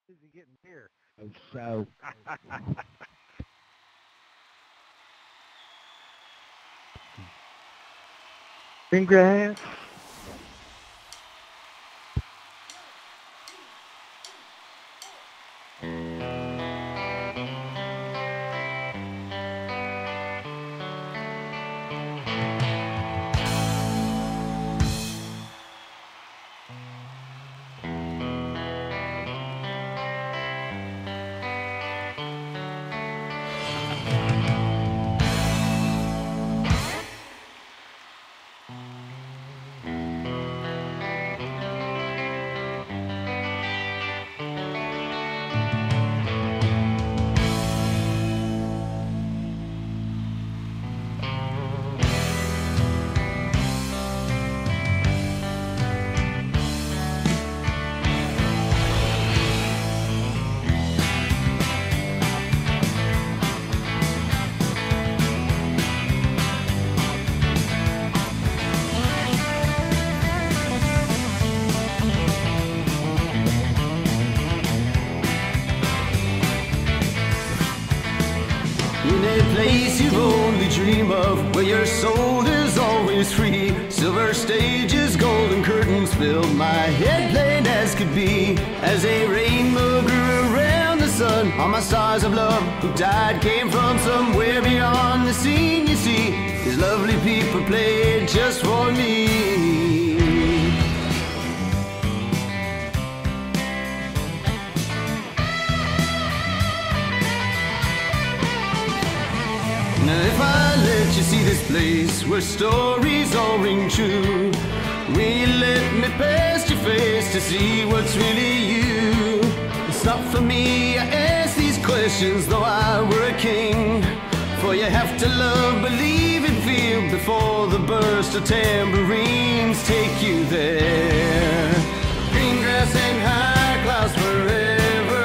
Is he getting beer? So. Congrats. In a place you only dream of, where your soul is always free. Silver stages, golden curtains filled my head plain as could be. As a rainbow grew around the sun, all my stars of love who died came from somewhere beyond the scene. You see, these lovely people played just for me. Now if I let you see this place where stories all ring true, will you let me past your face to see what's really you? It's not for me, I ask these questions though I were a king. For you have to love, believe and feel before the burst of tambourines take you there. Green grass and high clouds forever,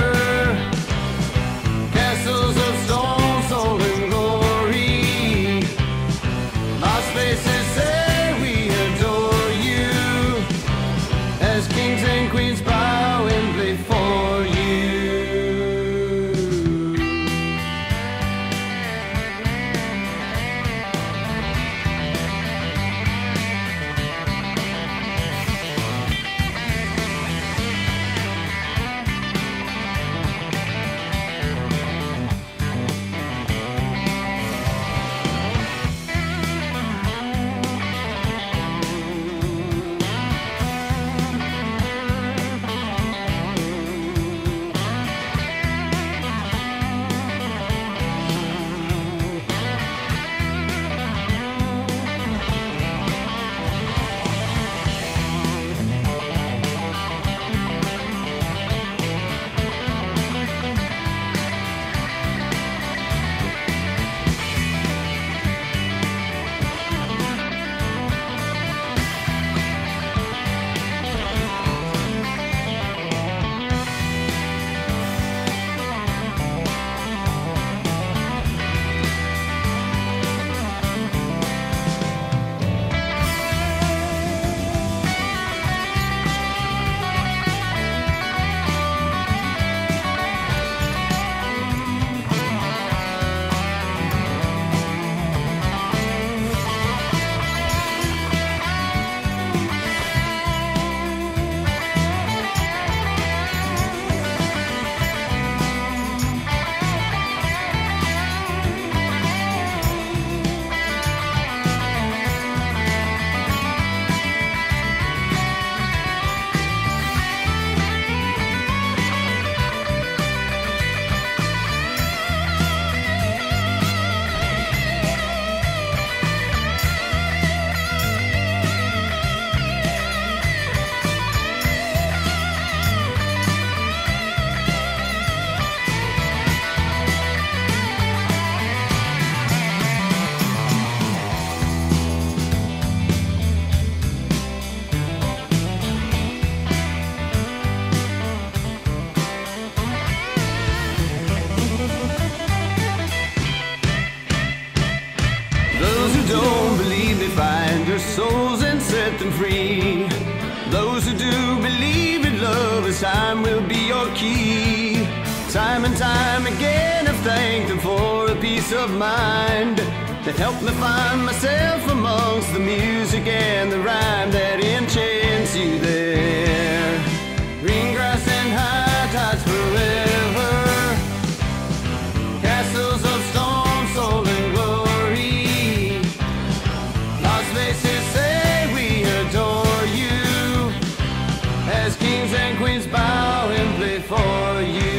castles of stone, soul and glory. Lost faces say we adore you, as kings and queens bow and play for you. Don't believe me, find your souls and set them free. Those who do believe in love, as time will be your key. Time and time again I've thanked them for a peace of mind that helped me find myself amongst the music and the rhyme that enchants you there. Green grass and high tides forever, castles of stone, soul and glory. Lost faces say we adore you, as kings and queens bow and play for you.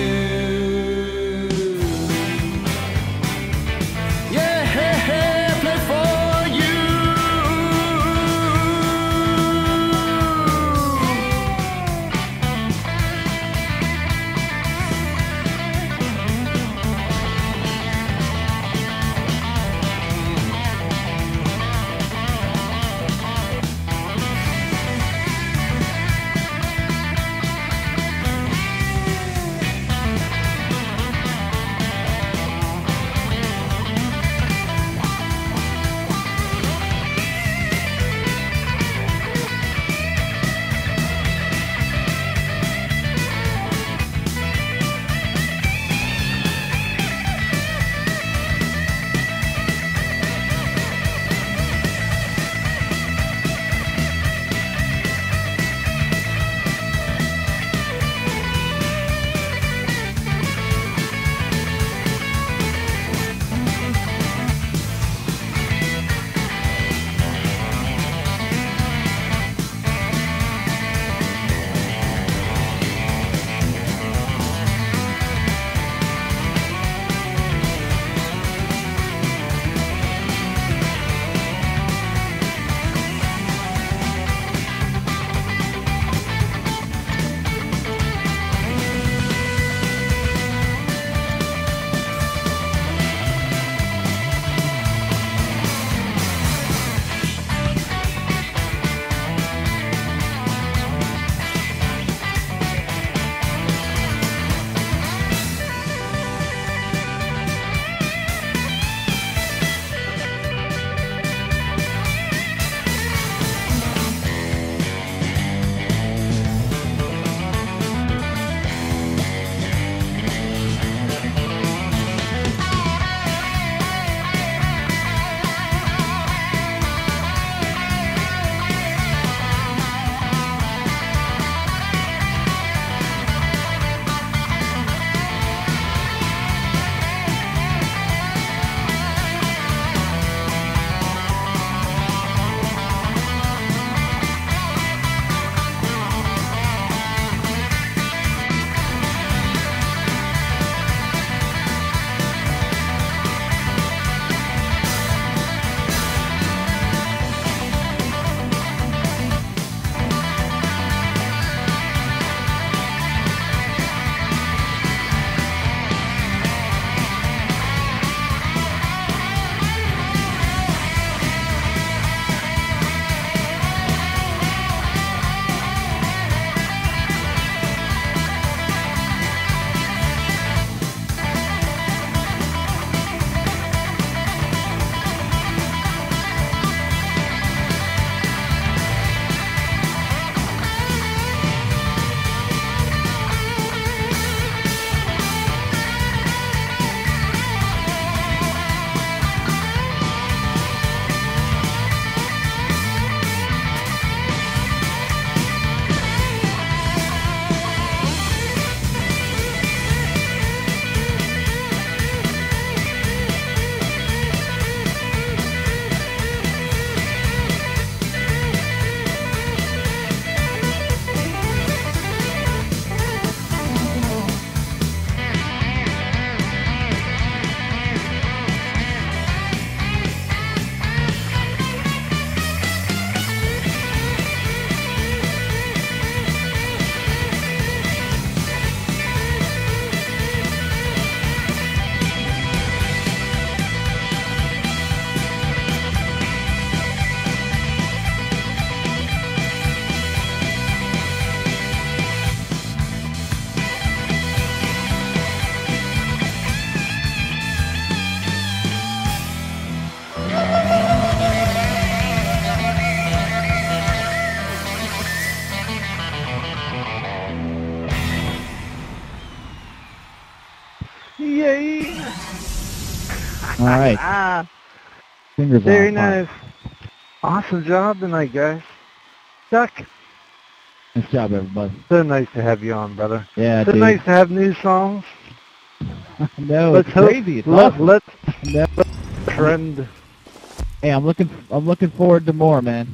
Yay! All right. Ah, Fingers very on fire. nice. Awesome job tonight, guys. Chuck, Nice job, everybody. so nice to have you on, brother. Yeah, So dude. nice to have new songs. No, Let's it's hope. crazy. It's awesome. Let's No. trend. Hey, I'm looking forward to more, man.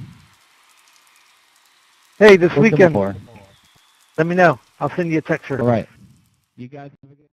Hey, this Looking weekend, more. let me know. I'll send you a text. All right. You guys have a good